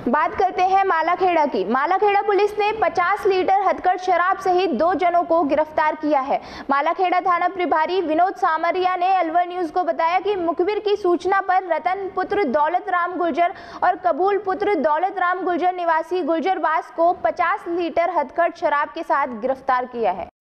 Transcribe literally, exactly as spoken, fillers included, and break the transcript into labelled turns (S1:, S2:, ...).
S1: बात करते हैं मालाखेड़ा की। मालाखेड़ा पुलिस ने पचास लीटर हथकढ़ शराब सहित दो जनों को गिरफ्तार किया है। मालाखेड़ा थाना प्रभारी विनोद सामरिया ने अलवर न्यूज को बताया कि मुखबिर की सूचना पर रतन पुत्र दौलत राम गुर्जर और कबूल पुत्र दौलत राम गुर्जर निवासी गुर्जरबास को पचास लीटर हथकढ़ शराब के साथ गिरफ्तार किया है।